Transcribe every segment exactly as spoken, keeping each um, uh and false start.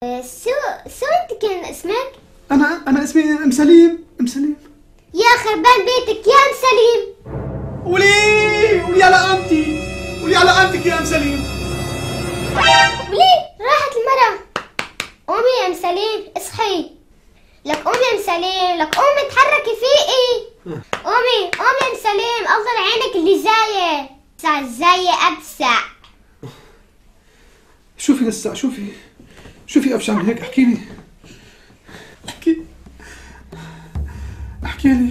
شو شو انت كان اسمك؟ انا انا اسمي ام سليم. ام سليم يا خربان بيتك يا ام سليم. ولي ولي على قامتي، ولي على قامتك يا ام سليم. ولي راحت المرة. قومي يا ام سليم اصحي. لك قومي يا ام سليم، لك قومي اتحركي فيقي. قومي قومي يا ام سليم، الله عينك اللي زاية. صار زاية ابسع. شوفي لسه شوفي شوفي ابشع من هيك. احكي لي احكي احكي لي.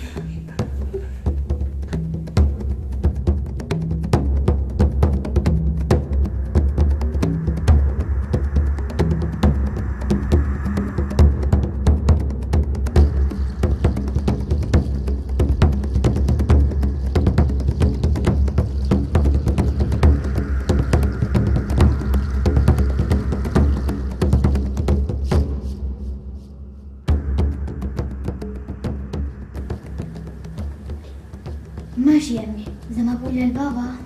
ماشي يا امي، اذا ما بقول للبابا.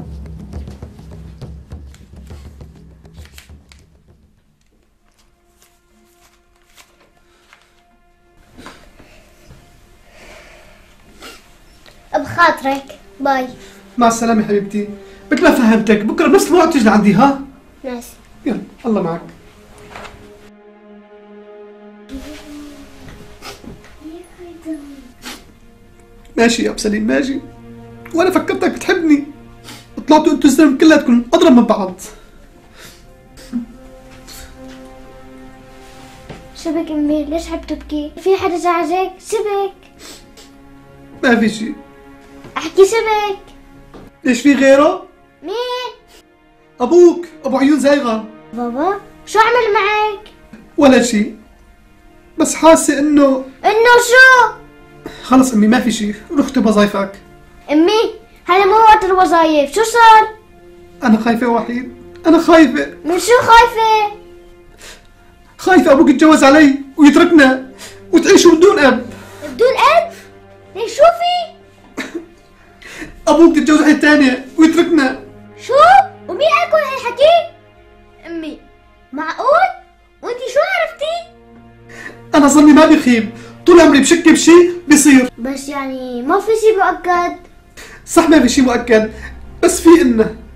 بخاطرك. باي. مع السلامة حبيبتي. مثل ما فهمتك بكره بنفس الموعد تيجي لعندي. ها ماشي. يلا الله معك. ماشي يا ابو سليم ماشي. وانا فكرتك بتحبني، طلعتوا انتوا الزلمه كلاتكم اضرب من بعض. شبك امي؟ ليش عم تبكي؟ في حدا زعجك؟ شبك؟ ما في شيء. احكي شبك. ليش في غيره؟ مين؟ ابوك ابو عيون زايغه. بابا؟ شو عمل معك؟ ولا شيء، بس حاسه انه انه شو؟ خلص امي ما في شيء، روح اكتب وظايفك. امي هلا مو وقت الوظايف، شو صار؟ انا خايفه وحيد، انا خايفه. من شو خايفة؟ خايفه ابوك يتجوز علي ويتركنا وتعيشوا بدون اب. بدون اب؟ ليش شو في؟ ابوك يتجوز على ثانيه ويتركنا. شو؟ ومين قال لكم هالحكي؟ امي معقول؟ وانتي شو عرفتي؟ انا ظني ما بيخيب، طول عمري بشك بشيء بيصير. بس يعني ما في شي مؤكد. صح ما في شيء مؤكد، بس في إنه